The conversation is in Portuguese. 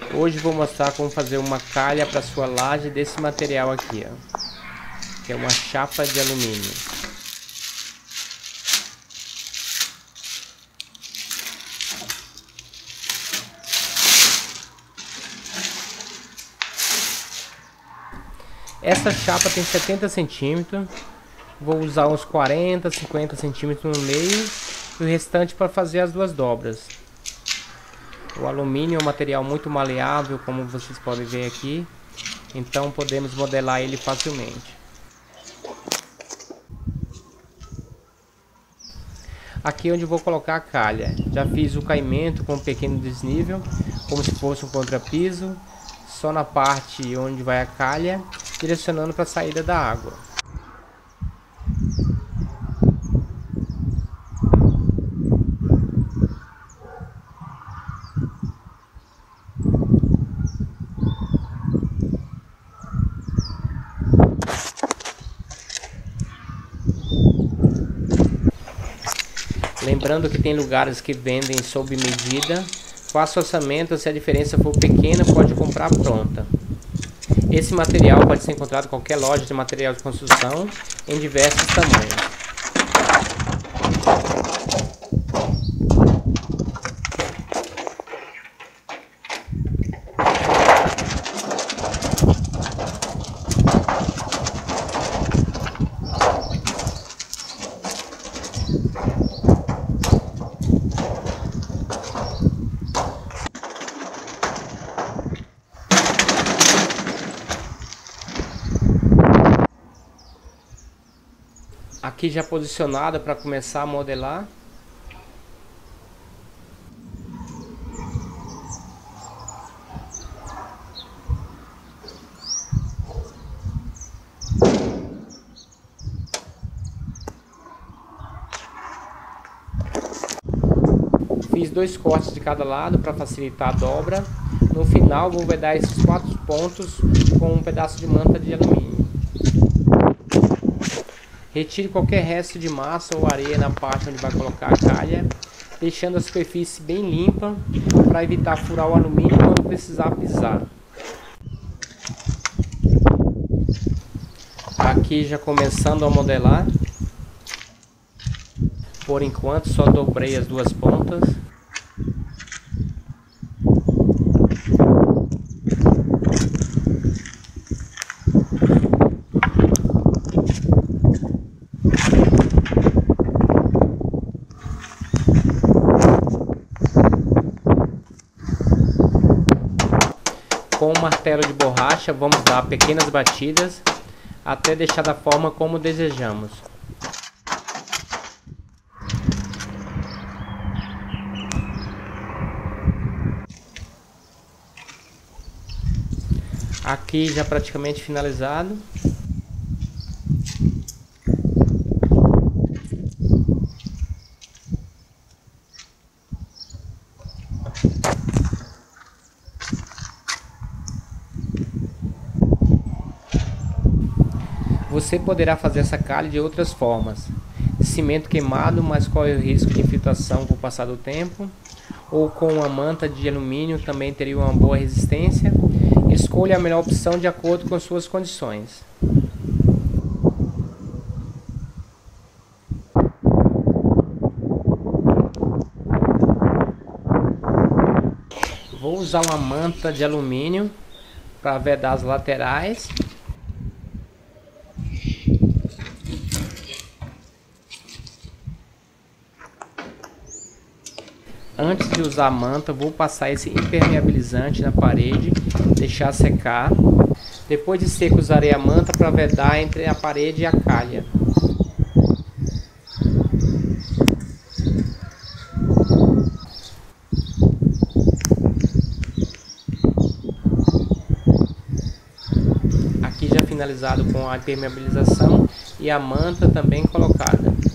Hoje vou mostrar como fazer uma calha para sua laje desse material aqui, ó, que é uma chapa de alumínio. Essa chapa tem 70 centímetros, vou usar uns 40, 50 centímetros no meio e o restante para fazer as duas dobras. O alumínio é um material muito maleável, como vocês podem ver aqui, então podemos modelar ele facilmente. Aqui onde vou colocar a calha, já fiz o caimento com um pequeno desnível, como se fosse um contrapiso, só na parte onde vai a calha, direcionando para a saída da água. Lembrando que tem lugares que vendem sob medida. Faça orçamento, se a diferença for pequena, pode comprar pronta. Esse material pode ser encontrado em qualquer loja de material de construção, em diversos tamanhos. Aqui já posicionada para começar a modelar. Fiz 2 cortes de cada lado para facilitar a dobra. No final vou vedar esses 4 pontos com um pedaço de manta de alumínio. Retire qualquer resto de massa ou areia na parte onde vai colocar a calha, deixando a superfície bem limpa para evitar furar o alumínio quando precisar pisar. Aqui já começando a modelar. Por enquanto só dobrei as 2 pontas. Com um martelo de borracha vamos dar pequenas batidas até deixar da forma como desejamos. Aqui já praticamente finalizado. Você poderá fazer essa calha de outras formas. Cimento queimado, mas corre o risco de infiltração com o passar do tempo. Ou com uma manta de alumínio, também teria uma boa resistência. Escolha a melhor opção de acordo com suas condições. Vou usar uma manta de alumínio para vedar as laterais. Antes de usar a manta, vou passar esse impermeabilizante na parede, deixar secar. Depois de seco, usarei a manta para vedar entre a parede e a calha. Aqui já finalizado com a impermeabilização e a manta também colocada.